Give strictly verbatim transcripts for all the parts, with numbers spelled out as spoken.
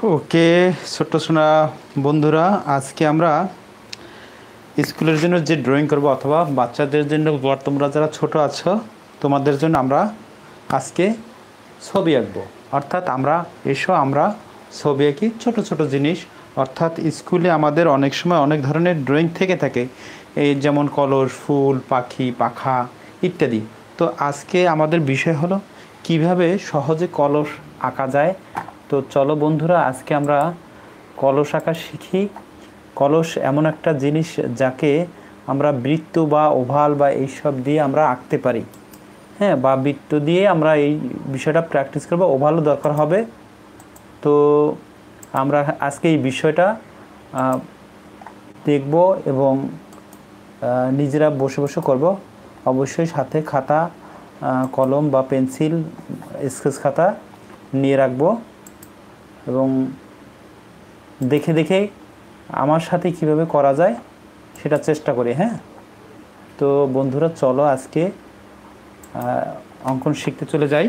ওকে ছোট্ট সোনা বন্ধুরা, আজকে আমরা স্কুলের জন্য যে ড্রয়িং করব অথবা বাচ্চাদের জন্য, তোমরা যারা ছোট আছো তোমাদের জন্য আমরা আজকে ছবি আঁকবো। অর্থাৎ আমরা এসো আমরা ছবি আঁকি, ছোট ছোট জিনিস। অর্থাৎ স্কুলে আমাদের অনেক সময় অনেক ধরনের ড্রয়িং থেকে থাকে, এই যেমন কলস, ফুল, পাখি, পাখা ইত্যাদি। তো আজকে আমাদের বিষয় হলো কিভাবে সহজে কলস আঁকা যায়। তো চলো বন্ধুরা, আজকে আমরা কলস আঁকা শিখি। কলস এমন একটা জিনিস যাকে আমরা বৃত্ত বা ওভাল বা এইসব দিয়ে আমরা আঁকতে পারি। হ্যাঁ, বা বৃত্ত দিয়ে আমরা এই বিষয়টা প্র্যাকটিস করব, ওভালও দরকার হবে। তো আমরা আজকে এই বিষয়টা দেখব এবং নিজেরা বসে বসে করব। অবশ্যই সাথে খাতা, কলম বা পেন্সিল, স্কেচ খাতা নিয়ে রাখবো এবং দেখে দেখে আমার সাথে কিভাবে করা যায় সেটা চেষ্টা করি। হ্যাঁ, তো বন্ধুরা চলো আজকে অঙ্কন শিখতে চলে যাই।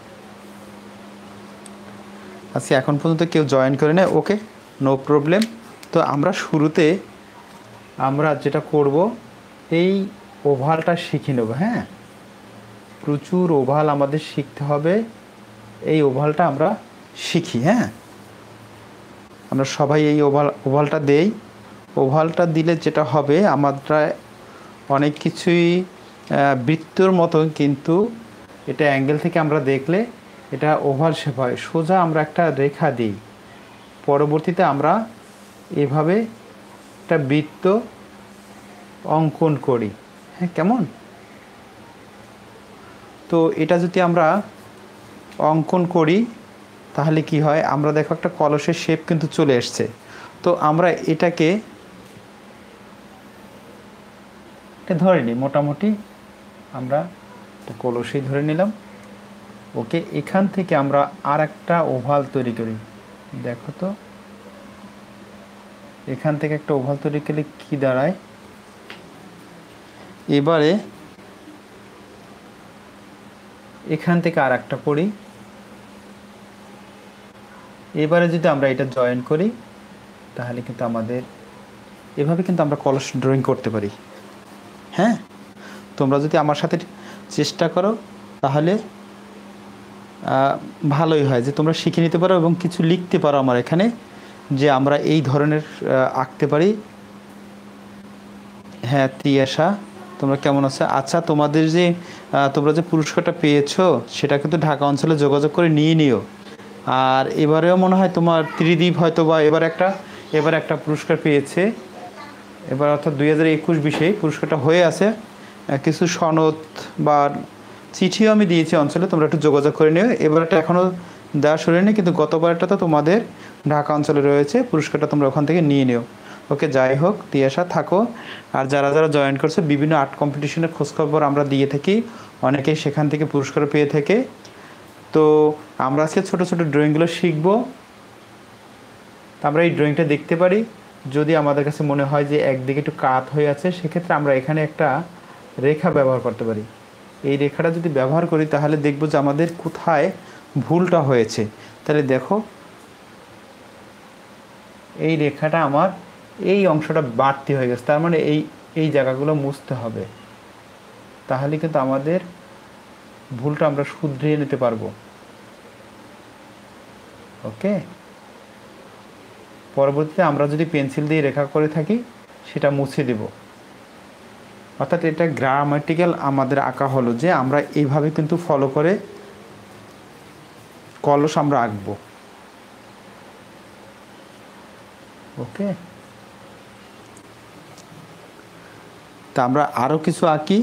আজকে এখন পর্যন্ত কেউ জয়েন করে না, ওকে, নো প্রবলেম। তো আমরা শুরুতে আমরা যেটা করব, এই ওভালটা শিখে নেব। হ্যাঁ, প্রচুর ওভাল আমাদের শিখতে হবে। এই ওভালটা আমরা শিখি। হ্যাঁ, আমরা সবাই এই ওভাল ওভালটা দেই। ওভালটা দিলে যেটা হবে, আমরা অনেক কিছুই বৃত্তর মতো, কিন্তু এটা অ্যাঙ্গেল থেকে আমরা দেখলে এটা ওভাল শেপ হয়। সোজা আমরা একটা রেখা দিই, পরবর্তীতে আমরা এভাবে একটা বৃত্ত অঙ্কন করি। হ্যাঁ, কেমন? তো এটা যদি আমরা অঙ্কন করি তাহলে কি হয়, আমরা দেখো একটা কলসের শেপ কিন্তু চলে এসছে। তো আমরা এটাকে ধরে নিই, মোটামুটি আমরা কলসেই ধরে নিলাম। ওকে, এখান থেকে আমরা আর একটা ওভাল তৈরি করি। দেখো তো, এখান থেকে একটা ওভাল তৈরি করলে কি দাঁড়ায়। এবারে এখান থেকে আর একটা করি। এবারে যদি আমরা এটা জয়েন করি তাহলে কিন্তু আমাদের এভাবে কিন্তু আমরা কলস ড্রয়িং করতে পারি। হ্যাঁ, তোমরা যদি আমার সাথে চেষ্টা করো তাহলে ভালোই হয়, যে তোমরা শিখে নিতে পারো এবং কিছু লিখতে পারো আমার এখানে, যে আমরা এই ধরনের আঁকতে পারি। হ্যাঁ, তিয়াশা, তোমরা কেমন আছো? আচ্ছা, তোমাদের যে তোমরা যে পুরস্কারটা পেয়েছো সেটা কিন্তু ঢাকা অঞ্চলে যোগাযোগ করে নিয়ে নিও। আর এবারেও মনে হয় তোমার ত্রিদীপ হয়তো বা এবার একটা এবার একটা পুরস্কার পেয়েছে এবার, অর্থাৎ দুই হাজার একুশ বিশে পুরস্কারটা হয়ে আছে। কিছু সনদ বা চিঠিও আমি দিয়েছি অঞ্চলে, তোমরা একটু যোগাযোগ করে নিও। এবারটা এখনও দেওয়া শুরু নেই, কিন্তু গতবারটা তো তোমাদের ঢাকা অঞ্চলে রয়েছে, পুরস্কারটা তোমরা ওখান থেকে নিয়ে নিও। ওকে, যাই হোক, তিয়াশা থাকো। আর যারা যারা জয়েন করছে, বিভিন্ন আর্ট কম্পিটিশনের খোঁজখবর আমরা দিয়ে থাকি, অনেকেই সেখান থেকে পুরস্কার পেয়ে থাকে। তো আমরা আজকে ছোটো ছোটো ড্রয়িংগুলো শিখব। আমরা এই ড্রয়িংটা দেখতে পারি, যদি আমাদের কাছে মনে হয় যে একদিকে একটু কাত হয়ে আছে, সেক্ষেত্রে আমরা এখানে একটা রেখা ব্যবহার করতে পারি। এই রেখাটা যদি ব্যবহার করি তাহলে দেখব যে আমাদের কোথায় ভুলটা হয়েছে। তাহলে দেখো, এই রেখাটা আমার এই অংশটা বাড়তি হয়ে গেছে, তার মানে এই এই জায়গাগুলো মুছতে হবে। তাহলে কিন্তু আমাদের ভুলটা আমরা শুধরিয়ে নিতে পারবো। ওকে, পরবর্তীতে আমরা যদি পেন্সিল দিয়ে রেখা করে থাকি সেটা মুছে দেব। অর্থাৎ এটা গ্রামাটিক্যাল আমাদের আঁকা হলো, যে আমরা এইভাবে কিন্তু ফলো করে কলস আমরা আঁকবো। ওকে, তা আমরা আরও কিছু আঁকি।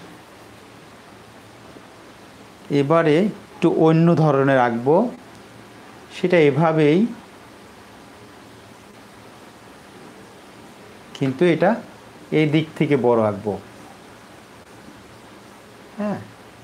এবারে একটু অন্য ধরনের আঁকবো, সেটা এভাবেই, কিন্তু এটা এই দিক থেকে বড় আঁকবো। হ্যাঁ,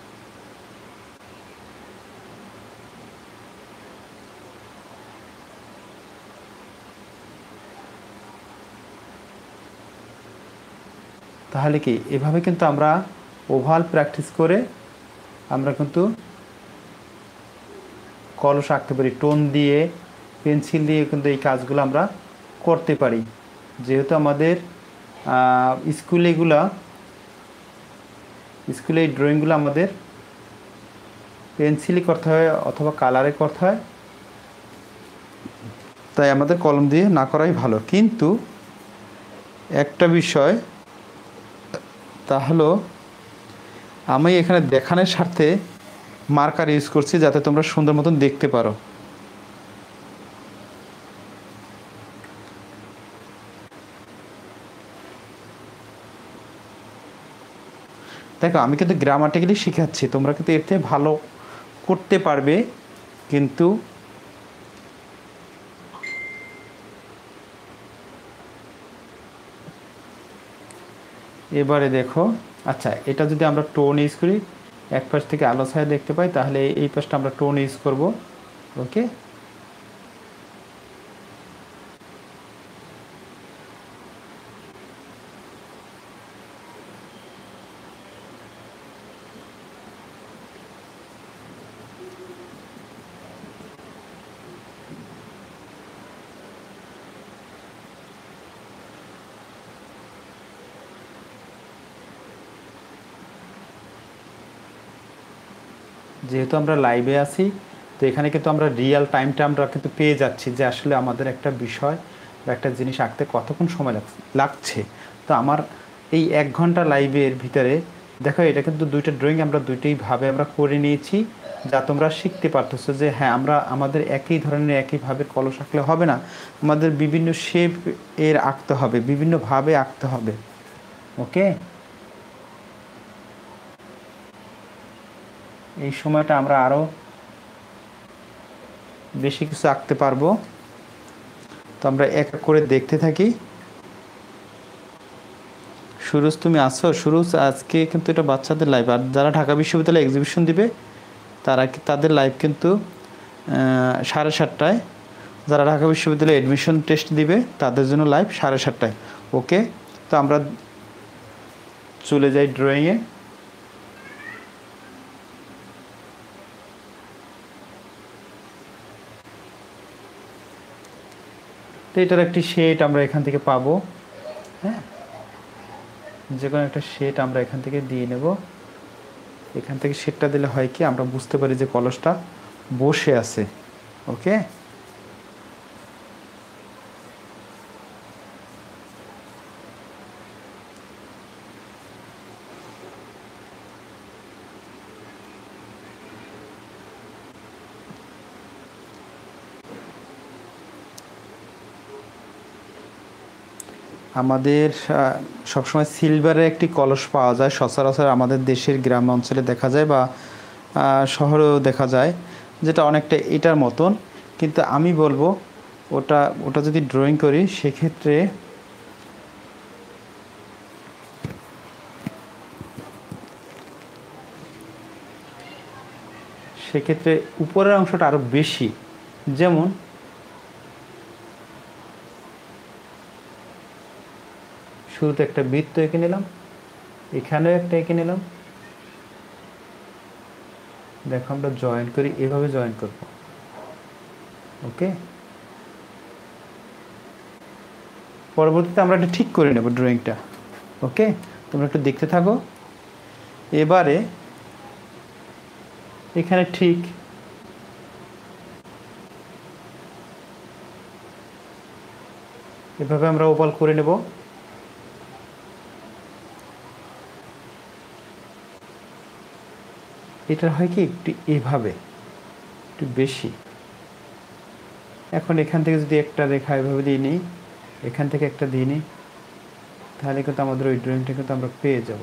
তাহলে কি এভাবে কিন্তু আমরা ওভাল প্র্যাকটিস করে আমরা কিন্তু কলস আঁকতে পারি টোন দিয়ে, পেন্সিল দিয়ে কিন্তু এই কাজগুলো আমরা করতে পারি। যেহেতু আমাদের স্কুলে এগুলা স্কুলে এই ড্রয়িংগুলো আমাদের পেন্সিলই করতে হয় অথবা কালারে করতে হয়, তাই আমাদের কলম দিয়ে না করাই ভালো। কিন্তু একটা বিষয়, তা হলো আমি এখানে দেখানোর স্বার্থে মার্কার ইউজ করছি যাতে তোমরা সুন্দর মতন দেখতে পারো। দেখো আমি কিন্তু গ্রামাটিক্যালি শেখাচ্ছি, তোমরা কিন্তু এর থেকে ভালো করতে পারবে। কিন্তু এবারে দেখো, আচ্ছা এটা যদি আমরা টোন ইউজ করি, এক পাশ থেকে আলো ছায়া দেখতে পাই, তাহলে এই পাশটা আমরা টোন ইউজ করব। ওকে, যেহেতু আমরা লাইভে আছি, তো এখানে কিন্তু আমরা রিয়েল টাইমটা আমরা কিন্তু পেয়ে যাচ্ছি যে আসলে আমাদের একটা বিষয় বা একটা জিনিস আঁকতে কতক্ষণ সময় লাগছে। তো আমার এই এক ঘন্টা লাইভের ভিতরে দেখো এটা কিন্তু দুইটা ড্রয়িং আমরা দুইটাইভাবে আমরা করে নিয়েছি, যা তোমরা শিখতে পারতেছো যে হ্যাঁ আমরা আমাদের একই ধরনের একইভাবে কলস আঁকলে হবে না, আমাদের বিভিন্ন শেপ এর আঁকতে হবে, বিভিন্নভাবে আঁকতে হবে। ওকে, এই সময়টা আমরা আরও বেশি কিছু আঁকতে পারবো। তো আমরা এক করে দেখতে থাকি। সুরজ তুমি আসো? সুরজ আজকে কিন্তু এটা বাচ্চাদের লাইভ, আর যারা ঢাকা বিশ্ববিদ্যালয়ে এক্সিবিশন দিবে তারা তাদের লাইভ কিন্তু সাড়ে সাতটায়, যারা ঢাকা বিশ্ববিদ্যালয়ে অ্যাডমিশন টেস্ট দিবে তাদের জন্য লাইভ সাড়ে সাতটায়। ওকে, তো আমরা চলে যাই ড্রয়িংয়ে। তো এটার একটি শেড আমরা এখান থেকে পাবো। হ্যাঁ, যে কোনো একটা শেড আমরা এখান থেকে দিয়ে নেব। এখান থেকে শেডটা দিলে হয় কি আমরা বুঝতে পারি যে কলসটা বসে আছে। ওকে, আমাদের সবসময় সিলভারের একটি কলস পাওয়া যায়, সচরাচর আমাদের দেশের গ্রাম অঞ্চলে দেখা যায় বা শহরেও দেখা যায়, যেটা অনেকটা এটার মতন। কিন্তু আমি বলবো ওটা ওটা যদি ড্রয়িং করি সেক্ষেত্রে সেক্ষেত্রে উপরের অংশটা আরও বেশি। যেমন শুরুতে একটা বৃত্ত এঁকে নিলাম, এখানেও একটা এঁকে নিলাম। দেখো আমরা জয়েন করি, এভাবে জয়েন করব। ওকে, পরবর্তীতে আমরা এটা ঠিক করে নেব ড্রয়িংটা। ওকে, তোমরা একটু দেখতে থাকো। এবারে এখানে ঠিক এভাবে আমরা ওভাল করে নেব। এটা হয় কি একটু এভাবে একটু বেশি। এখন এখান থেকে যদি একটা রেখা এভাবে দিয়ে নিই, এখান থেকে একটা দিয়ে নিই, তাহলে কিন্তু আমাদের ওই ড্রয়িংটা কিন্তু আমরা পেয়ে যাব।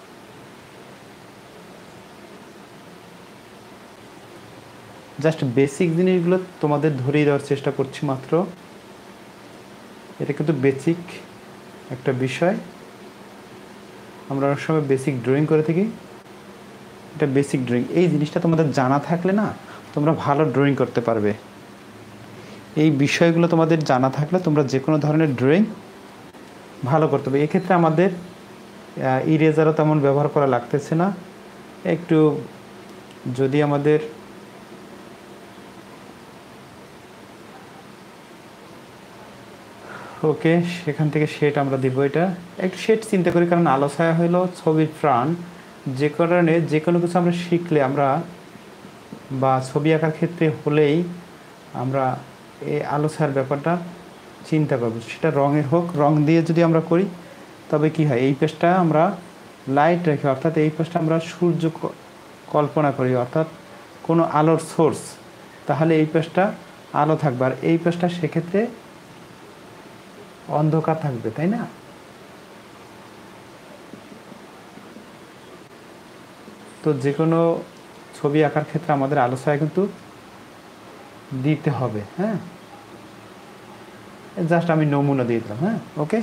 জাস্ট বেসিক জিনিসগুলো তোমাদের ধরিয়ে দেওয়ার চেষ্টা করছি মাত্র। এটা কিন্তু বেসিক একটা বিষয়, আমরা অনেক সময় বেসিক ড্রয়িং করে থাকি। এটা বেসিক ড্রয়িং, এই জিনিসটা তোমাদের জানা থাকলে না তোমরা ভালো ড্রয়িং করতে পারবে। এই বিষয়গুলো তোমাদের জানা থাকলে তোমরা যে কোনো ধরনের ড্রয়িং ভালো করতে পারবে। এক্ষেত্রে আমাদের ইরেজারও তেমন ব্যবহার করা লাগতেছে না। একটু যদি আমাদের ওকে, সেখান থেকে শেড আমরা দিব। এটা একটু শেড চিন্তা করি, কারণ আলো ছায়া হলো ছবির প্রাণ। যে কারণে যে কোনো কিছু আমরা শিখলে আমরা বা ছবি আঁকার ক্ষেত্রে হলেই আমরা এই আলো ছায়ার ব্যাপারটা চিন্তা করব। সেটা রঙের হোক, রং দিয়ে যদি আমরা করি তবে কি হয়, এই পেজটা আমরা লাইট রেখে, অর্থাৎ এই পেজটা আমরা সূর্য কল্পনা করি, অর্থাৎ কোনো আলোর সোর্স, তাহলে এই পেজটা আলো থাকবে। আর এই পেজটা সেক্ষেত্রে অন্ধকার থাকবে, তাই না? তো যে কোনো ছবি আঁকার ক্ষেত্রে আমাদের আলো ছায়া কিন্তু দিতে হবে। হ্যাঁ, জাস্ট আমি নমুনা দিয়ে দিলাম। হ্যাঁ, ওকে।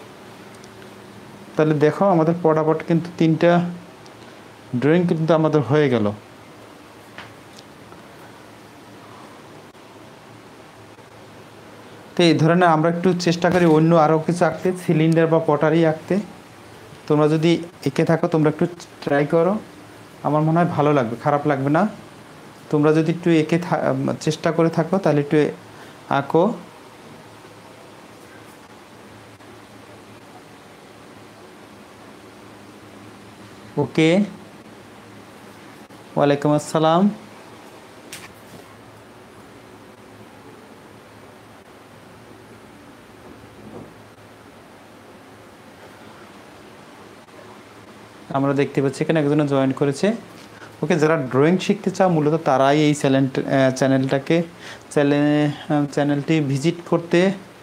তাহলে দেখো আমাদের পটাপট কিন্তু তিনটা ড্রয়িং কিন্তু আমাদের হয়ে গেল। তো এই ধরনের আমরা একটু চেষ্টা করি অন্য আরও কিছু আঁকতে, সিলিন্ডার বা পটারি আঁকতে। তোমরা যদি এঁকে থাকো তোমরা একটু ট্রাই করো, আমার মনে হয় ভালো লাগবে, খারাপ লাগবে না। তোমরা যদি একটু এঁকে চেষ্টা করে থাকো তাহলে একটু আঁকো। ওকে, ওয়ালাইকুম আসসালাম। আমরা দেখতে পাচ্ছি এখানে একজন জয়েন করেছে। ওকে, যারা ড্রয়িং শিখতে চাও মূলত তারাই এই চ্যানেল চ্যানেলটাকে চ্যানেলটি ভিজিট করতে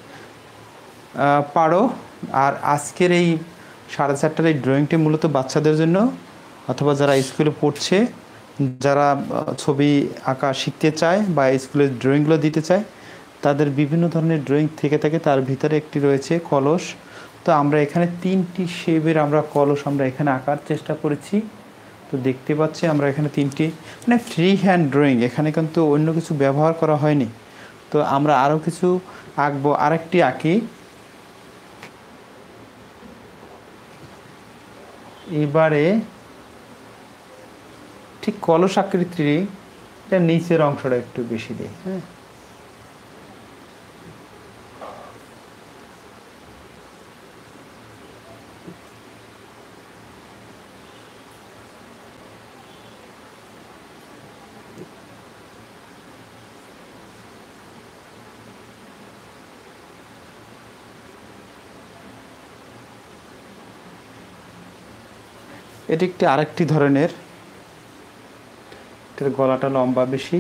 পারো। আর আজকের এই সাড়ে চারটার এই ড্রয়িংটি মূলত বাচ্চাদের জন্য, অথবা যারা স্কুলে পড়ছে, যারা ছবি আঁকা শিখতে চায় বা স্কুলের ড্রয়িংগুলো দিতে চায়, তাদের বিভিন্ন ধরনের ড্রয়িং থেকে থাকে। তার ভিতরে একটি রয়েছে কলস। তো আমরা এখানে তিনটি শেপের আমরা কলস আমরা এখানে আঁকার চেষ্টা করেছি। তো দেখতে পাচ্ছি আমরা এখানে তিনটি, মানে ফ্রি হ্যান্ড ড্রয়িং, এখানে কিন্তু অন্য কিছু ব্যবহার করা হয়নি। তো আমরা আরও কিছু আঁকবো। আরেকটি আঁকি, এবারে ঠিক কলস আকৃতির এটা নিচের অংশটা একটু বেশি দিই। হ্যাঁ, এটি একটি আরেকটি ধরনের, এটার গলাটা লম্বা বেশি।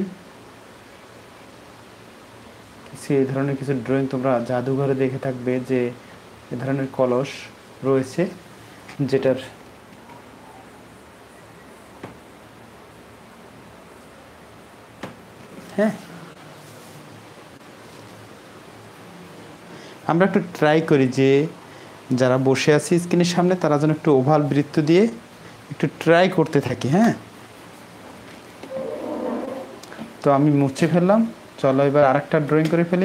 কিছু এই ধরনের কিছু ড্রয়িং তোমরা জাদুঘরে দেখে থাকবে, যে এ ধরনের কলস রয়েছে, যেটার হ্যাঁ আমরা একটু ট্রাই করি যে যারা বসে আছি স্ক্রিনের সামনে তারা যেন একটু ওভাল বৃত্ত দিয়ে একটু ট্রাই করতে থাকি। হ্যাঁ, তো আমি মুছে ফেললাম। চলো এবার আরেকটা ড্রয়িং করে ফেলি।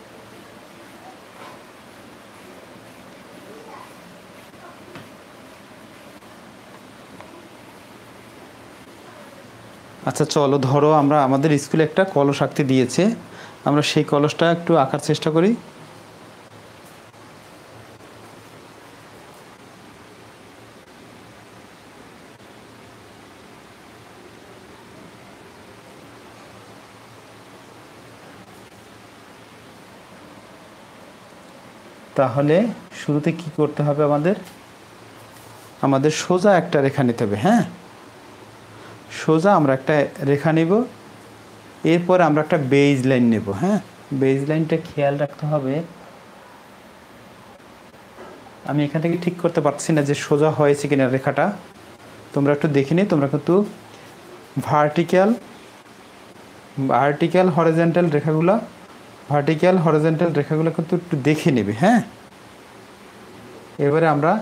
আচ্ছা চলো, ধরো আমরা আমাদের স্কুলে একটা কলস আঁকতে দিয়েছে, আমরা সেই কলসটা একটু আঁকার চেষ্টা করি। তাহলে শুরুতে কি করতে হবে, আমাদের আমাদের সোজা একটা রেখা নিতে হবে। হ্যাঁ, সোজা আমরা একটা রেখা নেব, এরপর আমরা একটা বেজ লাইন নেব। হ্যাঁ, বেজ লাইনটা খেয়াল রাখতে হবে। আমি এখান থেকে ঠিক করতে পারছি না যে সোজা হয়েছে কিনা রেখাটা, তোমরা একটু দেখে নিই। তোমরা কিন্তু ভার্টিক্যাল ভার্টিক্যাল হরিজন্টাল রেখাগুলো ভার্টিক্যাল হরিজন্টাল রেখাগুলো কিন্তু একটু দেখে নেবে। হ্যাঁ, এবারে আমরা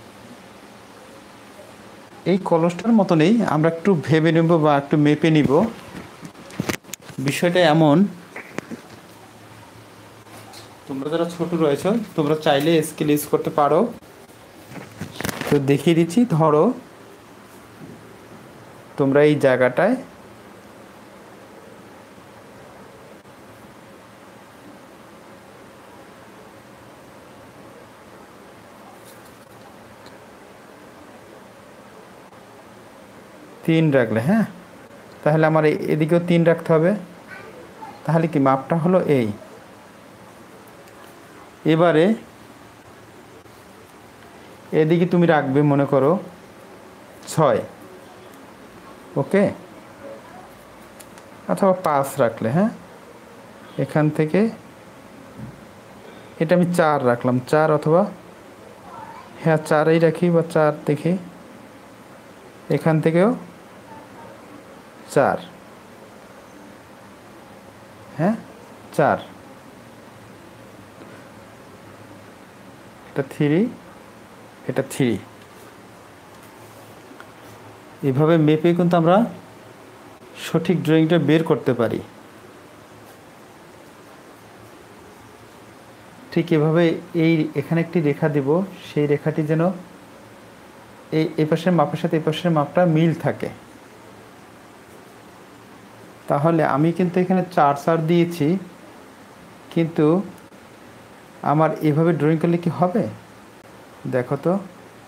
এই কলসটার মতো নেই, আমরা একটু ভেবে নেব বা একটু মেপে নিব। বিষয়টা এমন, তোমরা যারা ছোট রয়েছো তোমরা চাইলে স্কেল ইউজ করতে পারো। তো দেখিয়ে দিচ্ছি, ধরো তোমরা এই জায়গাটায় তিন রাখলে, হ্যাঁ, তাহলে আমার এদিকেও তিন রাখতে হবে। তাহলে কি মাপটা হলো এই। এবারে এদিকে তুমি রাখবে মনে করো ছয়, ওকে, অথবা পাঁচ রাখলে, হ্যাঁ, এখান থেকে এটা আমি চার রাখলাম, চার অথবা হ্যাঁ চারেই রাখি বা চার দেখি, এখান থেকেও চার, হ্যাঁ চার, এটা থ্রি, এটা থ্রি। এভাবে মেপে কিন্তু আমরা সঠিক ড্রয়িংটা বের করতে পারি। ঠিক এভাবে এই এখানে একটি রেখা দেব, সেই রেখাটি যেন এই এই পাশের মাপের সাথে এই পাশের মাপটা মিল থাকে। তাহলে আমি কিন্তু এখানে চার চার দিয়েছি, কিন্তু আমার এভাবে ড্রয়িং করলে কি হবে দেখো তো।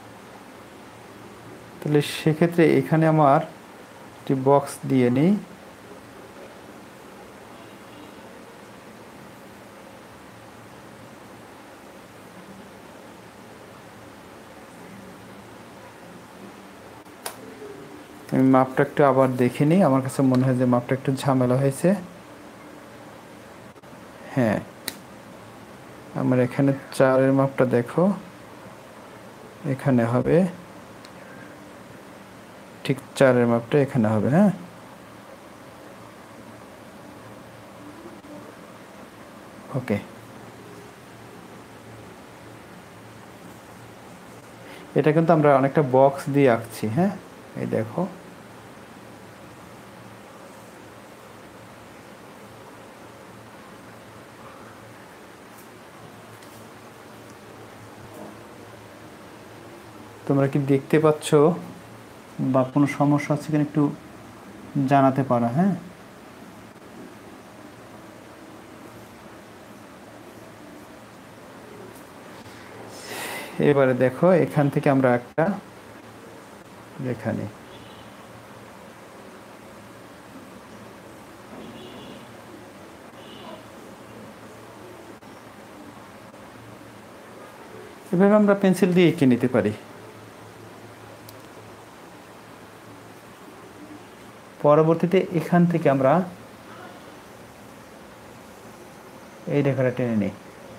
তাহলে সেক্ষেত্রে এখানে আমার একটি বক্স দিয়ে নিই। আমি মাপটা একটু আবার দেখে নিই, আমার কাছে মনে হয় যে মাপটা একটু ঝামেলা হয়েছে। হ্যাঁ, আমার এখানে চারের মাপটা দেখো, এখানে হবে, ঠিক চারের মাপটা এখানে হবে, হ্যাঁ। ওকে, এটা কিন্তু আমরা অনেকটা বক্স দিয়ে আঁকছি, হ্যাঁ, এই দেখো। তোমরা কি দেখতে পাচ্ছ বা কোনো সমস্যা আছে কিনা একটু জানাতে পারো, হ্যাঁ। এবারে দেখো এখান থেকে আমরা একটা রেখা নিই। এভাবে আমরা পেন্সিল দিয়ে এঁকে নিতে পারি। পরবর্তীতে এখান থেকে আমরা এই রেখাটা টেনে নিই।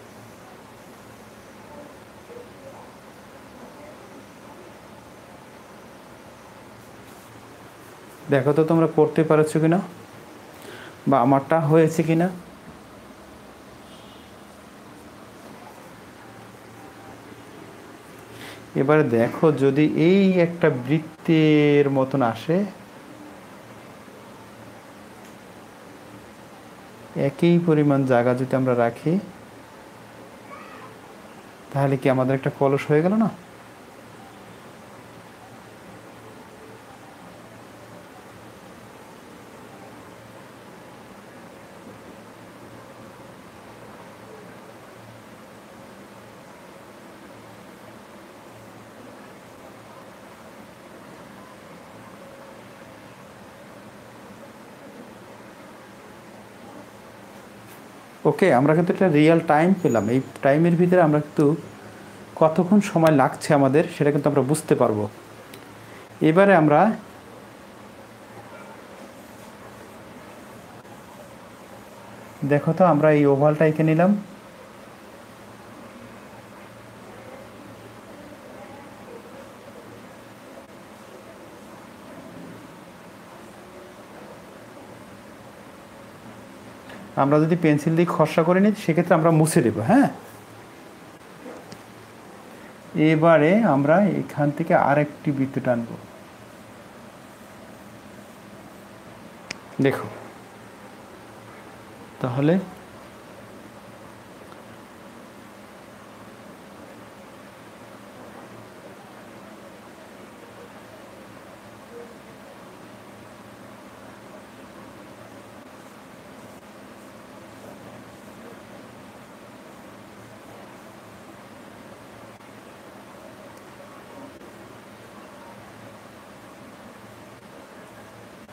দেখো তো তোমরা করতে পারছো কিনা বা আমারটা হয়েছে কিনা। এবারে দেখো যদি এই একটা বৃত্তের মতন আসে, একই পরিমাণ জায়গা যদি আমরা রাখি, তাহলে কি আমাদের একটা কলস হয়ে গেল না। ওকে, আমরা কিন্তু একটা রিয়েল টাইম পেলাম। এই টাইমের ভিতরে আমরা কিন্তু কতক্ষণ সময় লাগছে আমাদের সেটা কিন্তু আমরা বুঝতে পারবো। এবারে আমরা দেখো তো আমরা এই ওভালটা এঁকে নিলাম। আমরা যদি পেন্সিল দিয়ে খসড়া করে নিই সেক্ষেত্রে আমরা মুছে দেব, হ্যাঁ। এবারে আমরা এখান থেকে আরেকটি বৃত্ত টানবো। দেখো তাহলে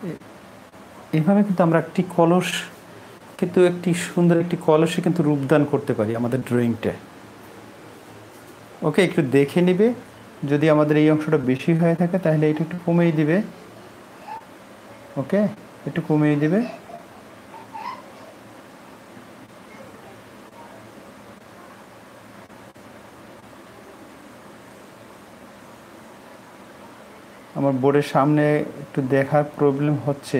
এইভাবে কিন্তু আমরা একটি কলস কিন্তু একটি সুন্দর একটি কলসে কিন্তু রূপদান করতে পারি আমাদের ড্রয়িংটা। ওকে, একটু দেখে নিবে, যদি আমাদের এই অংশটা বেশি হয়ে থাকে তাহলে এটা একটু কমিয়ে দিবে। ওকে, একটু কমিয়ে দিবে। আমার বোর্ডের সামনে একটু দেখার প্রবলেম হচ্ছে।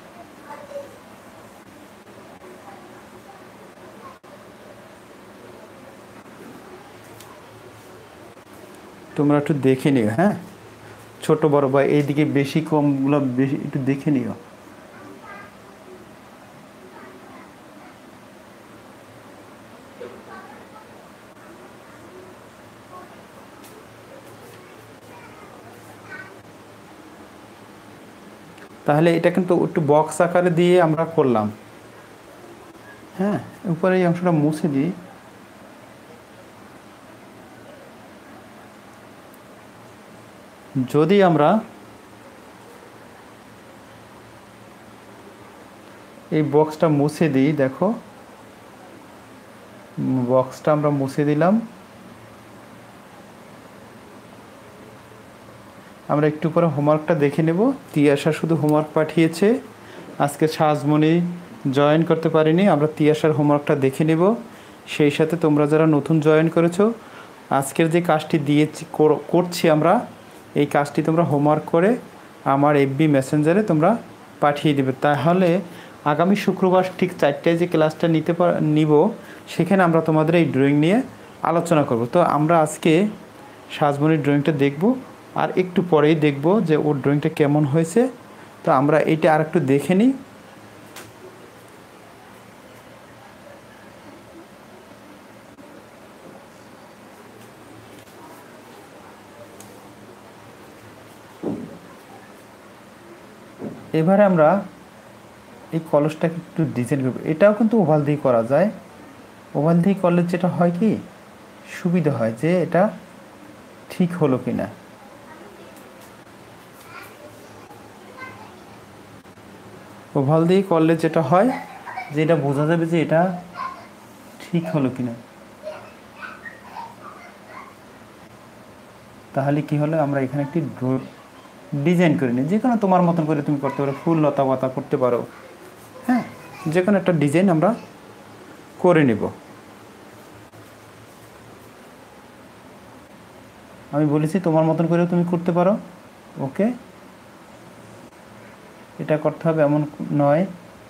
তোমরা একটু দেখে নিও, হ্যাঁ, ছোট বড় বা এইদিকে বেশি কমগুলো বেশি একটু দেখে নিও। তাহলে এটা কিন্তু একটু বক্স আকারে দিয়ে আমরা করলাম। হ্যাঁ, উপরে এই অংশটা মুছে দিই। যদি আমরা এই বক্সটা মুছে দিই, দেখো বক্সটা আমরা মুছে দিলাম। আমরা একটু পরে হোমওয়ার্কটা দেখে নেব। তিয়াশা শুধু হোমওয়ার্ক পাঠিয়েছে, আজকে সাজমণি জয়েন করতে পারিনি। আমরা তিয়াশার হোমওয়ার্কটা দেখে নেব। সেই সাথে তোমরা যারা নতুন জয়েন করেছো, আজকের যে কাজটি দিয়েছি করছি আমরা, এই কাজটি তোমরা হোমওয়ার্ক করে আমার এফবি মেসেঞ্জারে তোমরা পাঠিয়ে দেবে। তাহলে আগামী শুক্রবার ঠিক চারটায় যে ক্লাসটা নিতে নিব, সেখানে আমরা তোমাদের এই ড্রয়িং নিয়ে আলোচনা করব। তো আমরা আজকে সাজমণির ড্রয়িংটা দেখব, আর একটু পরেই দেখব যে ওর ড্রয়িংটা কেমন হয়েছে। তো আমরা এইটা আর একটু দেখে নিই। এবারে আমরা এই কলসটাকে একটু ডিজাইন করব। এটাও কিন্তু ওভাল দিয়ে করা যায়। ওভাল দিয়ে করলে যেটা হয় কি সুবিধা হয় যে এটা ঠিক হলো কি না। ওভাল দিয়ে করলে যেটা হয় যে এটা বোঝা যাবে যে এটা ঠিক হলো কি না। তাহলে কি হলো, আমরা এখানে একটি ডিজাইন করে নিই। যে কোনো তোমার মতন করে তুমি করতে পারো, ফুল লতা পাতা করতে পারো। হ্যাঁ, যে কোনো একটা ডিজাইন আমরা করে নেব। আমি বলেছি তোমার মতন করেও তুমি করতে পারো। ওকে, এটা করতে হবে এমন নয়।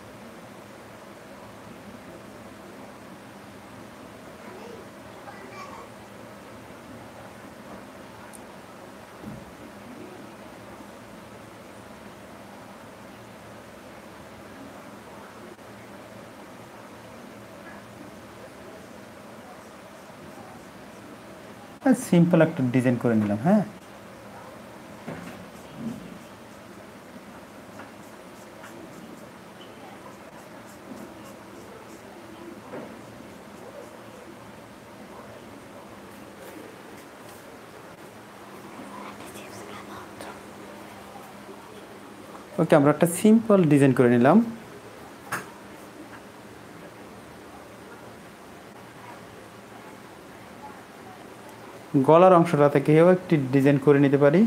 সিম্পল একটা ডিজাইন করে নিলাম। হ্যাঁ, ওকে, আমরা একটা সিম্পল ডিজাইন করে নিলাম। গলার অংশটা থেকেও একটি ডিজাইন করে নিতে পারি।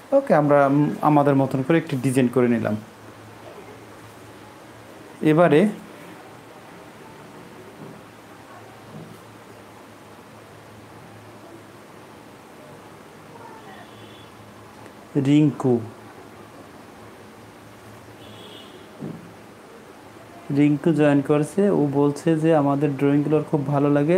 ওকে, আমরা আমাদের মতন করে একটি ডিজাইন করে নিলাম। এবারে রিঙ্কু রিঙ্কু জয়েন করেছে। ও বলছে যে আমাদের ড্রয়িংগুলো খুব ভালো লাগে।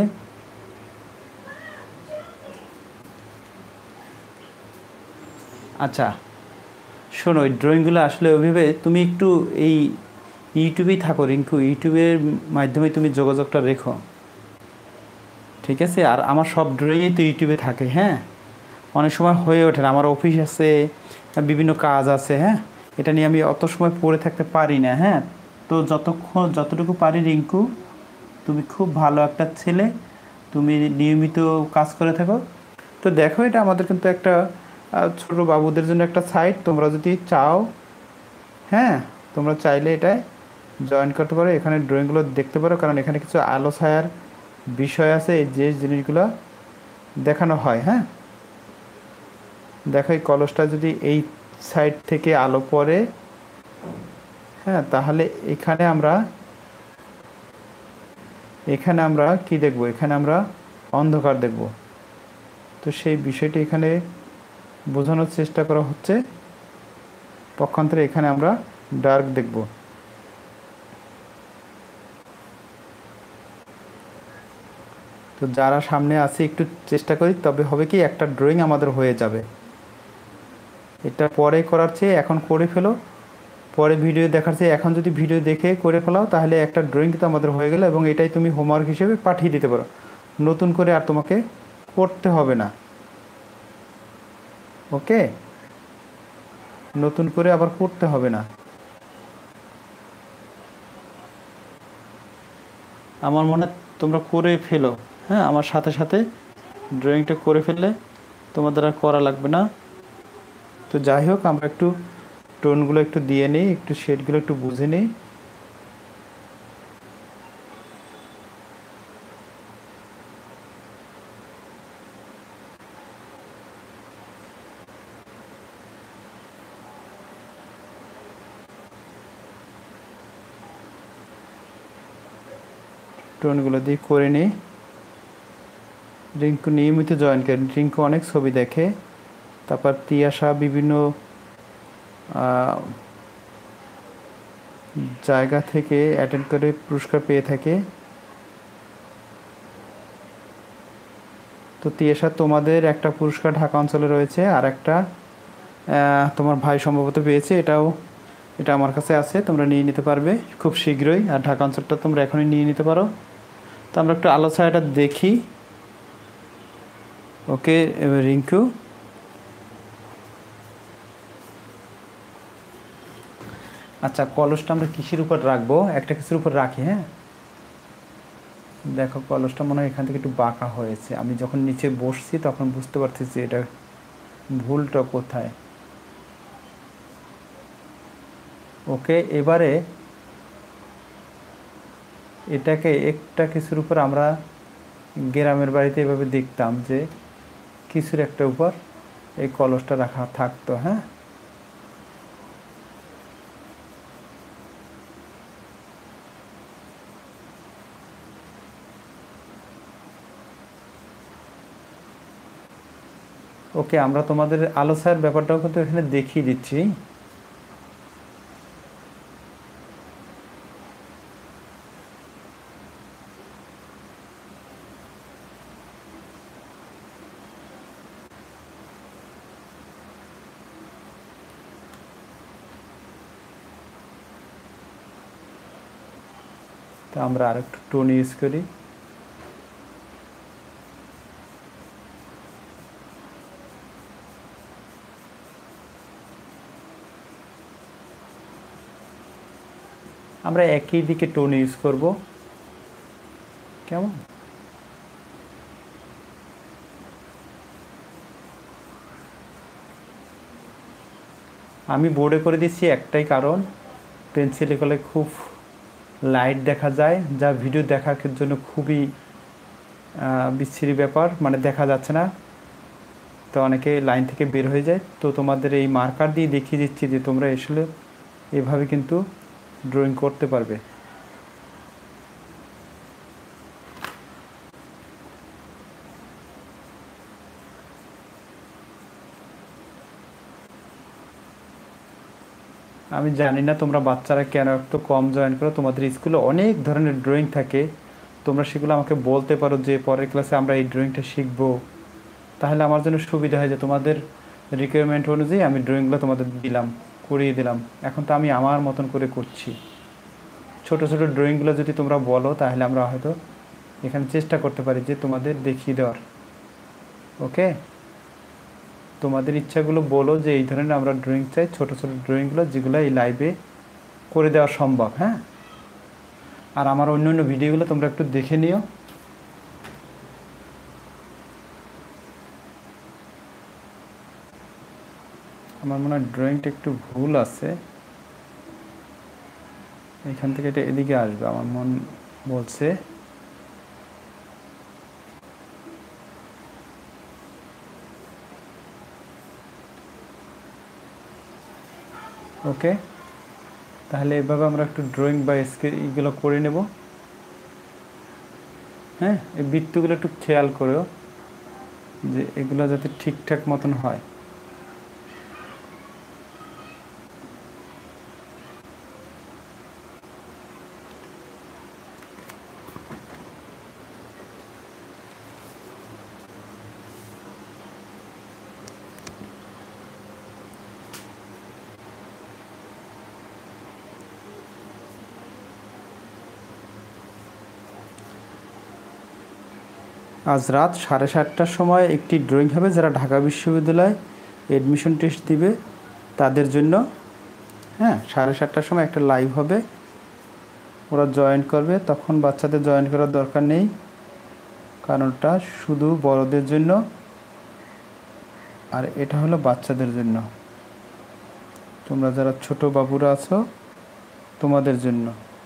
আচ্ছা শোনো, ওই ড্রয়িংগুলো আসলে ওইভাবে তুমি একটু এই ইউটিউবেই থাকো রিঙ্কু, ইউটিউবের মাধ্যমে তুমি যোগাযোগটা রেখো, ঠিক আছে? আর আমার সব ড্রয়িংই তো ইউটিউবে থাকে। হ্যাঁ, অনেক সময় হয়ে ওঠে না, আমার অফিস আছে, বিভিন্ন কাজ আছে। হ্যাঁ, এটা নিয়ে আমি অত সময় পড়ে থাকতে পারি না। হ্যাঁ, তো যতক্ষণ যতটুকু পারি রিঙ্কু, তুমি খুব ভালো একটা ছেলে, তুমি নিয়মিত কাজ করে থাকো। তো দেখো, এটা আমাদের কিন্তু একটা ছোট বাবুদের জন্য একটা সাইট, তোমরা যদি চাও, হ্যাঁ, তোমরা চাইলে এটায় জয়েন করতে পারো, এখানে ড্রয়িংগুলো দেখতে পারো, কারণ এখানে কিছু আলো ছায়ার বিষয় আছে যে জিনিসগুলো দেখানো হয়। হ্যাঁ, দেখো এই কলসটা যদি এই সাইড থেকে আলো পড়ে, হ্যাঁ, তাহলে এখানে আমরা এখানে আমরা কি দেখব? এখানে আমরা অন্ধকার দেখব। তো সেই বিষয়টি এখানে বোঝানোর চেষ্টা করা হচ্ছে। পক্ষান্তরে এখানে আমরা ডার্ক দেখব। তো যারা সামনে আছে একটু চেষ্টা করি, তবে হবে কি একটা ড্রয়িং আমাদের হয়ে যাবে। এটা পরে করার চেয়ে এখন করে ফেলো, পরে ভিডিও দেখার চেয়ে এখন যদি ভিডিও দেখে করে ফেলাও, তাহলে একটা ড্রয়িং কিন্তু আমাদের হয়ে গেল, এবং এটাই তুমি হোমওয়ার্ক হিসেবে পাঠিয়ে দিতে পারো। নতুন করে আর তোমাকে করতে হবে না। ওকে, নতুন করে আবার করতে হবে না। আমার মনে হয় তোমরা করে ফেলো। হ্যাঁ, আমার সাথে সাথে ড্রয়িংটা করে ফেললে তোমাদের আর করা লাগবে না। তো যাই হোক, আমরা একটু টোনগুলো একটু দিয়ে নিই, একটু শেডগুলো একটু বুঝে নিই। টোনগুলো দিয়ে করে নিই। রিঙ্কু নিয়মিত জয়েন করেন, রিঙ্কু অনেক ছবি দেখে। তারপর তিয়াশা বিভিন্ন জায়গা থেকে অ্যাটেন্ড করে পুরস্কার পেয়ে থাকে। তো তিয়াশা, তোমাদের একটা পুরস্কার ঢাকা অঞ্চলে রয়েছে, আর একটা তোমার ভাই সম্ভবত পেয়েছে, এটাও এটা আমার কাছে আছে, তোমরা নিয়ে নিতে পারবে খুব শীঘ্রই। আর ঢাকা অঞ্চলটা তোমরা এখনই নিয়ে নিতে পারো। তো আমরা একটু আলো ছায়াটা দেখি। ওকে, এবার রিঙ্কু, আচ্ছা কলসটা আমরা কিসের উপর রাখবো? একটা কিছুর উপর রাখি। হ্যাঁ, দেখো কলসটা মনে হয় এখান থেকে একটু বাঁকা হয়েছে। আমি যখন নিচে বসছি তখন বুঝতে পারতেছি এটা ভুলটা কোথায়। ওকে, এবারে এটাকে একটা কিছুর উপর, আমরা গ্রামের বাড়িতে এভাবে দেখতাম যে কিছুর একটা উপর এই কলসটা রাখা থাকতো। হ্যাঁ, ওকে, আমরা তোমাদের আলো ছায়ার ব্যাপারটাও কিন্তু এখানে দেখিয়ে দিচ্ছি। তো আমরা আরেকটু টোন ইউজ করি। আমরা একই দিকে টোন ইউজ করব। কেমন? আমি বোর্ডে করে দিচ্ছি একটাই কারণ, পেন্সিলে করলে খুব লাইট দেখা যায়, যা ভিডিও দেখার জন্য খুবই বিচ্ছিরি ব্যাপার, মানে দেখা যাচ্ছে না। তো অনেকে লাইন থেকে বের হয়ে যায়। তো তোমাদের এই মার্কার দিয়ে দেখিয়ে দিচ্ছি যে তোমরা আসলে এভাবে কিন্তু ড্রয়িং করতে পারবে। আমি জানি না তোমরা বাচ্চারা কেন একটু কম জয়েন করো, তোমাদের স্কুলে অনেক ধরনের ড্রয়িং থাকে, তোমরা সেগুলো আমাকে বলতে পারো যে পরের ক্লাসে আমরা এই ড্রয়িংটা শিখবো। তাহলে আমার জন্য সুবিধা হয় যে তোমাদের রিকোয়ারমেন্ট অনুযায়ী আমি ড্রয়িংগুলো তোমাদের দিলাম, করিয়ে দিলাম। এখন তো আমি আমার মতন করে করছি। ছোট ছোট ড্রয়িংগুলো যদি তোমরা বলো তাহলে আমরা হয়তো এখানে চেষ্টা করতে পারি যে তোমাদের দেখিয়ে দেওয়ার। ওকে, তোমাদের ইচ্ছাগুলো বলো যে এই ধরনের আমরা ড্রয়িং চাই, ছোট ছোট ড্রয়িংগুলো যেগুলো এই লাইভে করে দেওয়া সম্ভব। হ্যাঁ, আর আমার অন্য অন্য ভিডিওগুলো তোমরা একটু দেখে নিও। আমার মনে হয় ড্রয়িংটা একটু ভুল আছে, এখান থেকে এটা এদিকে আসবে আমার মন বলছে। ওকে, তাহলে এভাবে আমরা একটু ড্রয়িং বা স্কেচ এগুলো করে নেব। হ্যাঁ, এই বৃত্তগুলো একটু খেয়াল করেও যে এগুলো যাতে ঠিকঠাক মতন হয়। আজ রাত সাড়ে সাতটার সময় একটি ড্রয়িং হবে, যারা ঢাকা বিশ্ববিদ্যালয়ে অ্যাডমিশন টেস্ট দিবে তাদের জন্য। হ্যাঁ, সাড়ে সাতটার সময় একটা লাইভ হবে, ওরা জয়েন করবে। তখন বাচ্চাদের জয়েন করার দরকার নেই, কারণটা শুধু বড়দের জন্য, আর এটা হলো বাচ্চাদের জন্য। তোমরা যারা ছোট বাবুরা আছো তোমাদের জন্য।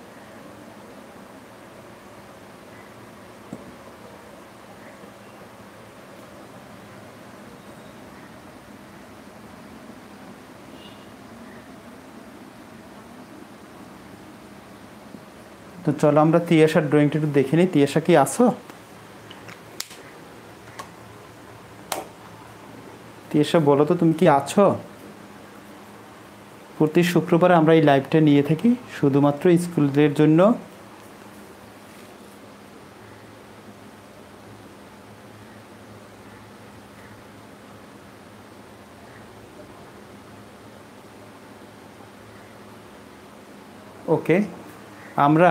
তো চলো আমরা তিয়াশার ড্রয়িংটা একটু দেখে নিই। তিয়াশা কি আসো? তিয়াশা বলো তো তুমি কি আছো? প্রতি শুক্রবারে আমরা এই লাইভটা নিয়ে থাকি শুধুমাত্র স্কুলদের জন্য। ওকে, আমরা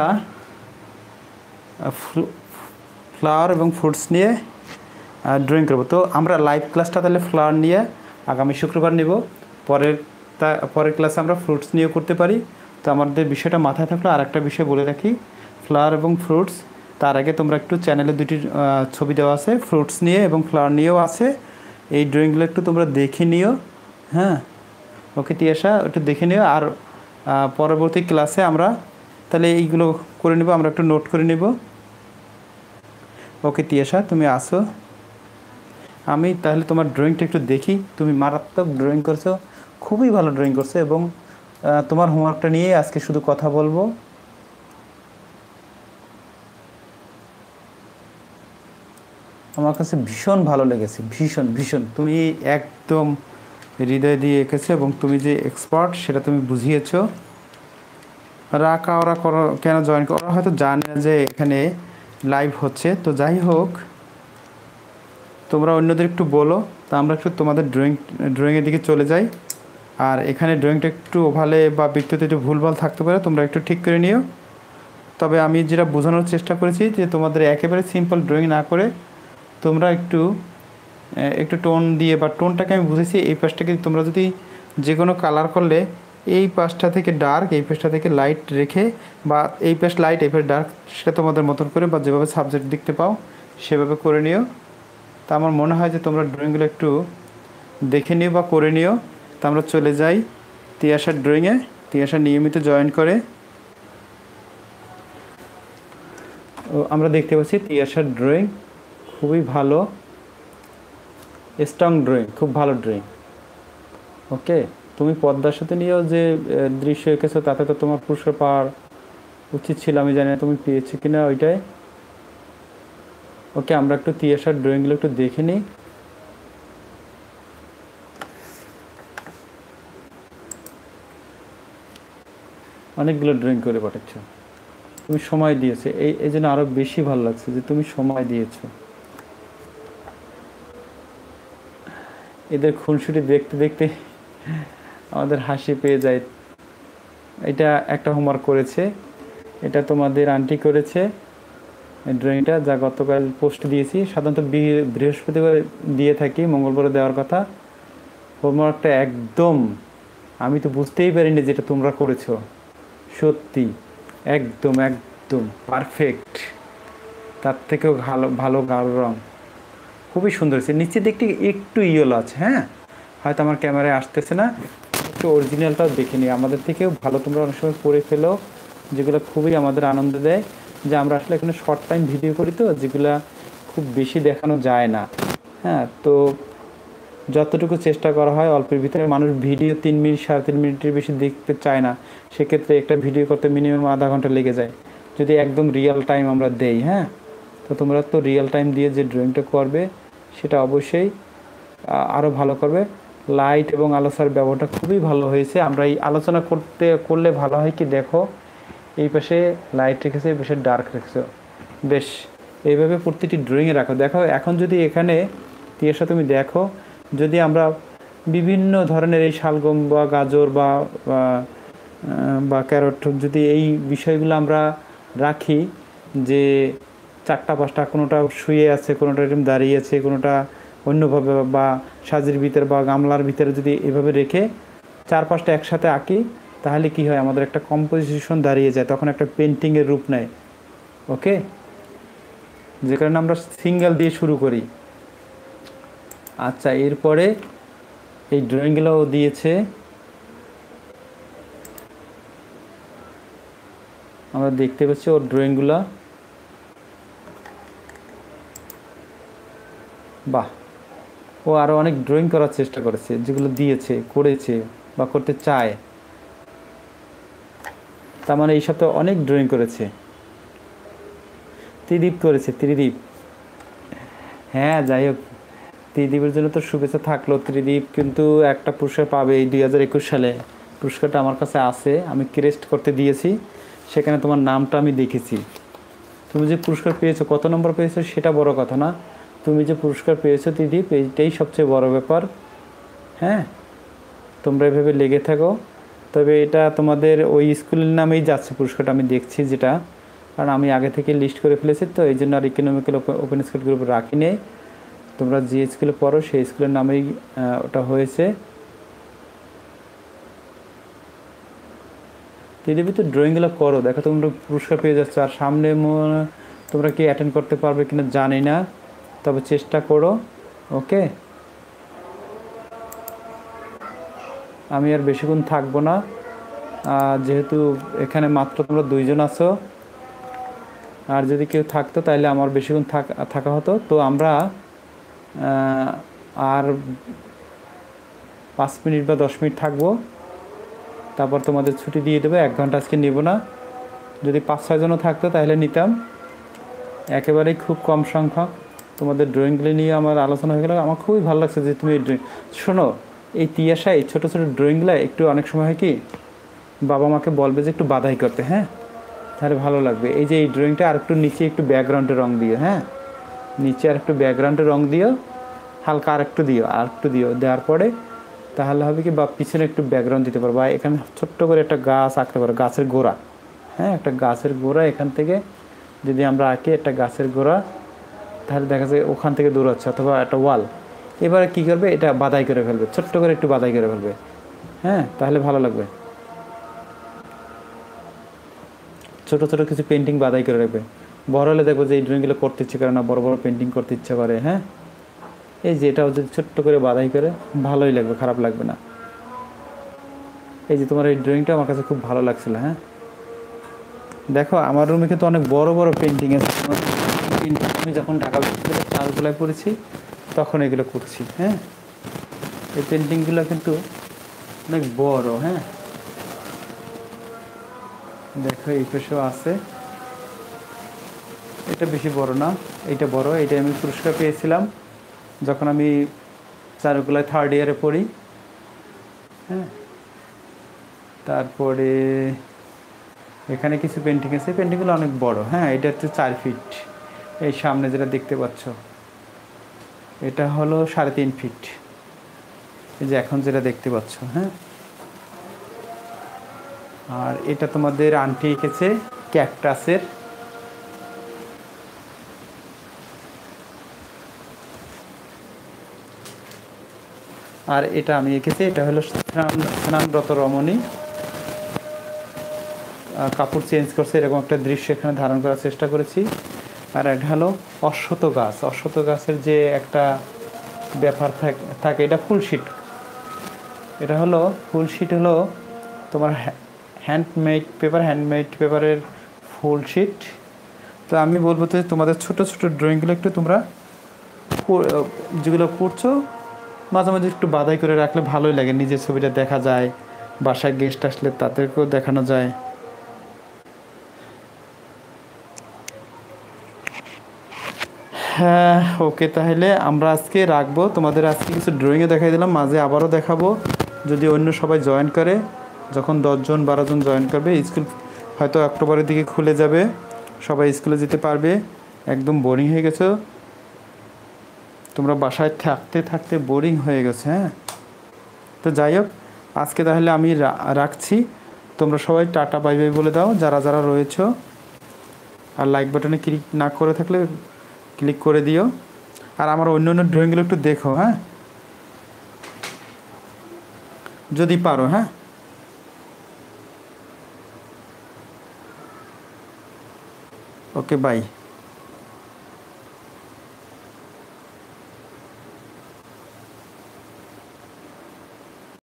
ফ্লাওয়ার এবং ফ্রুটস নিয়ে ড্রয়িং করব। তো আমরা লাইভ ক্লাসটা তাহলে ফ্লাওয়ার নিয়ে আগামী শুক্রবার নেব, পরের তা পরের ক্লাসে আমরা ফ্রুটস নিয়েও করতে পারি। তো আমাদের বিষয়টা মাথায় থাকলো। আর একটা বিষয় বলে রাখি, ফ্লাওয়ার এবং ফ্রুটস, তার আগে তোমরা একটু চ্যানেলে দুটি ছবি দেওয়া আছে, ফ্রুটস নিয়ে এবং ফ্লাওয়ার নিয়েও আছে। এই ড্রয়িংগুলো একটু তোমরা দেখে নিও। হ্যাঁ, ওকে তিয়াশা, একটু দেখে নিও। আর পরবর্তী ক্লাসে আমরা তাহলে এইগুলো করে নেব, আমরা একটু নোট করে নেব। ওকে তিয়াশা, তুমি আসো। আমি তাহলে তোমার ড্রয়িংটা একটু দেখি। তুমি মারাত্মক ড্রয়িং করছো, খুবই ভালো ড্রয়িং করছো, এবং তোমার হোমওয়ার্কটা নিয়ে আজকে শুধু কথা বলবো। আমার কাছে ভীষণ ভালো লেগেছে, ভীষণ ভীষণ। তুমি একদম হৃদয় দিয়ে এঁকেছো, এবং তুমি যে এক্সপার্ট সেটা তুমি বুঝিয়েছো। রাকা ওরা করো কেন জয়েন করো, ওরা হয়তো জানে যে এখানে লাইভ হচ্ছে। তো যাই হোক, তোমরা অন্যদের একটু বলো। তা আমরা একটু তোমাদের ড্রয়িং ড্রয়িংয়ের দিকে চলে যাই। আর এখানে ড্রয়িংটা একটু ওভালে বা বৃত্ততে একটু ভুলভাল থাকতে পারে, তোমরা একটু ঠিক করে নিও। তবে আমি যেটা বোঝানোর চেষ্টা করেছি যে তোমাদের একেবারে সিম্পল ড্রয়িং না করে তোমরা একটু একটু টোন দিয়ে, বা টোনটাকে আমি বুঝেছি এই পাশটাকে তোমরা যদি যে কোনো কালার করলে এই পাশটা থেকে ডার্ক, এই পাশটা থেকে লাইট রেখে, বা এই পাশ লাইট এই পাশ ডার্ক, সেটা তোমাদের মতন করে বা যেভাবে সাবজেক্ট দেখতে পাও সেভাবে করে নিও। তা আমার মনে হয় যে তোমরা ড্রয়িংগুলো একটু দেখে নিও বা করে নিও। তা আমরা চলে যাই তিয়াশার ড্রয়িংয়ে। তিয়াশা নিয়মিত জয়েন করে। ও আমরা দেখতে পাচ্ছি তিয়াশার ড্রয়িং খুবই ভালো। স্ট্রং ড্রয়িং, খুব ভালো ড্রয়িং। ওকে, তুমি পদ্মার সাথে নিয়েও যে দৃশ্য এঁকেছো তাতে তো তোমার পুরস্কার পাওয়ার উচিত ছিল, আমি জানি না তুমি পেয়েছো কিনা ওইটাই। ওকে, আমরা একটু তিয়াশার ড্রয়িংগুলো একটু দেখে নিই। অনেকগুলো ড্রয়িং করে পাঠাচ্ছ, তুমি সময় দিয়েছো, এই এই জন্য আরও বেশি ভালো লাগছে যে তুমি সময় দিয়েছো। এদের খুনসুটি দেখতে দেখতে আমাদের হাসি পেয়ে যায়। এটা একটা হোমওয়ার্ক করেছে, এটা তোমাদের আন্টি করেছে ড্রয়িংটা, যা গতকাল পোস্ট দিয়েছি। সাধারণত বৃহস্পতিবার দিয়ে থাকি, মঙ্গলবারে দেওয়ার কথা। হোমওয়ার্কটা একদম, আমি তো বুঝতেই পারিনি যেটা তোমরা করেছো, সত্যি একদম একদম পারফেক্ট। তার থেকেও ভালো ভালো গাঢ় রং, খুবই সুন্দর হয়েছে। নিচের দিকটি একটু ইয়েলো আছে, হ্যাঁ হয়তো আমার ক্যামেরায় আসতেছে না, একটু অরিজিনালটাও দেখে নিই। আমাদের থেকেও ভালো তোমরা অনেক সময় করে ফেলো, যেগুলো খুবই আমাদের আনন্দ দেয়। যে আমরা আসলে এখানে শর্ট টাইম ভিডিও করি তো, যেগুলো খুব বেশি দেখানো যায় না। হ্যাঁ, তো যতটুকু চেষ্টা করা হয় অল্পের ভিতরে, মানুষ ভিডিও তিন মিনিট সাড়ে তিন মিনিটের বেশি দেখতে চায় না, সেক্ষেত্রে একটা ভিডিও করতে মিনিমাম আধা ঘন্টা লেগে যায় যদি একদম রিয়েল টাইম আমরা দেই। হ্যাঁ, তো তোমরা তো রিয়েল টাইম দিয়ে যে ড্রয়িংটা করবে সেটা অবশ্যই আরও ভালো করবে। লাইট এবং আলোচনার ব্যবহারটা খুবই ভালো হয়েছে। আমরা এই আলোচনা করতে করলে ভালো হয় কি, দেখো এই পাশে লাইট রেখেছে, এই পাশে ডার্ক রেখেছে, বেশ এইভাবে প্রতিটি ড্রয়িংয়ে রাখো। দেখো এখন যদি এখানে তিয়াশা তুমি দেখো, যদি আমরা বিভিন্ন ধরনের এই শালগম বা গাজর বা বা ক্যারট, যদি এই বিষয়গুলো আমরা রাখি, যে চারটা পাঁচটা, কোনোটা শুয়ে আছে, কোনোটা এরকম দাঁড়িয়ে আছে, কোনোটা অন্যভাবে, বা সাজির ভিতরে বা গামলার ভিতরে যদি এভাবে রেখে চার পাঁচটা একসাথে আঁকি, তাহলে কি হয়, আমাদের একটা কম্পোজিশন দাঁড়িয়ে যায়, তখন একটা পেন্টিংয়ের রূপ নেয়। ওকে, যে কারণে আমরা সিঙ্গেল দিয়ে শুরু করি। আচ্ছা, এরপরে এই ড্রয়িংগুলোও দিয়েছে, আমরা দেখতে পাচ্ছি ওর ড্রয়িংগুলো। বাহ, ও আরও অনেক ড্রয়িং করার চেষ্টা করেছে, যেগুলো দিয়েছে, করেছে বা করতে চায়। তার মানে এই সপ্তাহে অনেক ড্রয়িং করেছে। ত্রিদীপ করেছে, ত্রিদীপ, হ্যাঁ যাই হোক, ত্রিদীপের জন্য তো শুভেচ্ছা থাকলো। ত্রিদীপ কিন্তু একটা পুরস্কার পাবে এই দুই হাজার একুশ সালে। পুরস্কারটা আমার কাছে আছে, আমি ক্রেস্ট করতে দিয়েছি, সেখানে তোমার নামটা আমি দেখেছি। তুমি যে পুরস্কার পেয়েছো, কত নম্বর পেয়েছো সেটা বড় কথা না, তুমি যে পুরস্কার পেয়েছো ত্রিদীপ, এইটাই সবচেয়ে বড় ব্যাপার। হ্যাঁ, তোমরা এভাবে লেগে থাকো। তবে এটা তোমাদের ওই স্কুলের নামেই যাচ্ছে পুরস্কারটা, আমি দেখছি যেটা, কারণ আমি আগে থেকে লিস্ট করে ফেলেছি, তো এই জন্য আর ইকোনমিক্যাল ওপেন স্কুল গ্রুপ রাখি নেই। তোমরা যে স্কুলে পড়ো সেই স্কুলের নামেই ওটা হয়েছে। দিদি তো ড্রয়িংগুলো করো, দেখো তোমরা পুরস্কার পেয়ে যাচ্ছ। আর সামনে তোমরা কি অ্যাটেন্ড করতে পারবে কিনা জানি না, তবে চেষ্টা করো। ওকে, আমি আর বেশিক্ষণ থাকবো না, যেহেতু এখানে মাত্র তোমরা দুইজন আছো, আর যদি কেউ থাকতো তাহলে আমার বেশিক্ষণ থাকা হতো। তো আমরা আর পাঁচ মিনিট বা দশ মিনিট থাকবো, তারপর তোমাদের ছুটি দিয়ে দেবো। এক ঘন্টা আজকে নেব না, যদি পাঁচ ছয়জনও থাকতো তাহলে নিতাম, একেবারেই খুব কম সংখ্যক। তোমাদের ড্রয়িংগুলি নিয়ে আমার আলোচনা হয়ে গেল। আমার খুবই ভালো লাগছে যে তুমি ড্রয়িং, শোনো এই তিয়াশা এই ছোটো ছোটো ড্রয়িংগুলো একটু অনেক সময় হয় কি, বাবা মাকে বলবে যে একটু বাধাই করতে, হ্যাঁ তাহলে ভালো লাগবে। এই যে এই ড্রয়িংটা আর একটু নিচে একটু ব্যাকগ্রাউন্ডে রং দিও, হ্যাঁ নিচে আর একটু ব্যাকগ্রাউন্ডে রং দিও, হালকা আর একটু দিও, আর একটু দিও, দেওয়ার পরে তাহলে হবে কি, বা পিছনে একটু ব্যাকগ্রাউন্ড দিতে পারো, বা এখানে ছোট্ট করে একটা গাছ আঁকতে পারো, গাছের গোড়া, হ্যাঁ একটা গাছের গোড়া এখান থেকে যদি আমরা আঁকি একটা গাছের গোড়া, তাহলে দেখা যায় ওখান থেকে দৌড়াচ্ছে, অথবা একটা ওয়াল। এবারে কী করবে, এটা বাদাই করে ফেলবে, ছোট্ট করে একটু বাদাই করে ফেলবে, হ্যাঁ তাহলে ভালো লাগবে। ছোটো ছোটো কিছু পেন্টিং বাদাই করে রাখবে, বড় হলে দেখবো যে এই ড্রয়িংগুলো করতে ইচ্ছে করে না, বড় বড় পেন্টিং করতে ইচ্ছে করে। হ্যাঁ, এই যে এটাও যদি ছোট্ট করে বাদাই করে, ভালোই লাগবে, খারাপ লাগবে না। এই যে তোমার এই ড্রয়িংটা আমার কাছে খুব ভালো লাগছিল। হ্যাঁ, দেখো আমার রুমে কিন্তু অনেক বড় বড় পেন্টিং আছে। আমি যখন ঢাকা বিশ্ববিদ্যালয়ে চারুকলায় পড়েছি তখন এগুলো করছি। হ্যাঁ, এই পেন্টিংগুলো কিন্তু অনেক বড়। হ্যাঁ, দেখো এই পাশেও আছে, এটা বেশি বড় না, এইটা বড়। এইটা আমি পুরস্কার পেয়েছিলাম যখন আমি চারুকলায় থার্ড ইয়ারে পড়ি। হ্যাঁ, তারপরে এখানে কিছু পেন্টিং আছে, পেন্টিংগুলো অনেক বড়। হ্যাঁ, এটা হচ্ছে চার ফিট। এই সামনে যেটা দেখতে পাচ্ছ এটা হলো সাড়ে তিন ফিট, এই যে এখন যেটা দেখতে পাচ্ছ। হ্যাঁ, আর এটা তোমাদের আন্টি এঁকেছে ক্যাকটাসের। আর এটা আমি এঁকেছি, এটা হলো স্নানরত রমণী কাপড় চেঞ্জ করছে, এরকম একটা দৃশ্য এখানে ধারণ করার চেষ্টা করেছি। আর এটা হলো অশ্বত্থ গাছ। অশ্বত্থ গাছের যে একটা ব্যাপার থাকে, এটা ফুল শিট। এটা হলো ফুল শিট, হলো তোমার হ্যান্ডমেড পেপার, হ্যান্ডমেড পেপারের ফুল শিট। তো আমি বলবো তো তোমাদের ছোট ছোট ড্রয়িংগুলো একটু তোমরা যেগুলো করছো মাঝে মাঝে একটু বাধাই করে রাখলে ভালোই লাগে, নিজের ছবিটা দেখা যায়, বাসায় গেস্ট আসলে তাদেরকেও দেখানো যায়। হ্যাঁ, ওকে, তাহলে আমরা আজকে রাখবো। তোমাদের আজকে কিছু ড্রয়িংয়ে দেখাই দিলাম, মাঝে আবারও দেখাবো যদি অন্য সবাই জয়েন করে। যখন দশজন বারো জন জয়েন করবে, স্কুল হয়তো অক্টোবরের দিকে খুলে যাবে, সবাই স্কুলে যেতে পারবে। একদম বোরিং হয়ে গেছো তোমরা, বাসায় থাকতে থাকতে বোরিং হয়ে গেছে। হ্যাঁ, তো যাই হোক, আজকে তাহলে আমি রাখছি। তোমরা সবাই টাটা বাই বাই বলে দাও যারা যারা রয়েছো। আর লাইক বাটনে ক্লিক না করে থাকলে ক্লিক করে দিও। আর আমার অন্য অন্য ড্রয়িংগুলো একটু দেখো, হ্যাঁ, যদি পারো। হ্যাঁ, ওকে, বাই।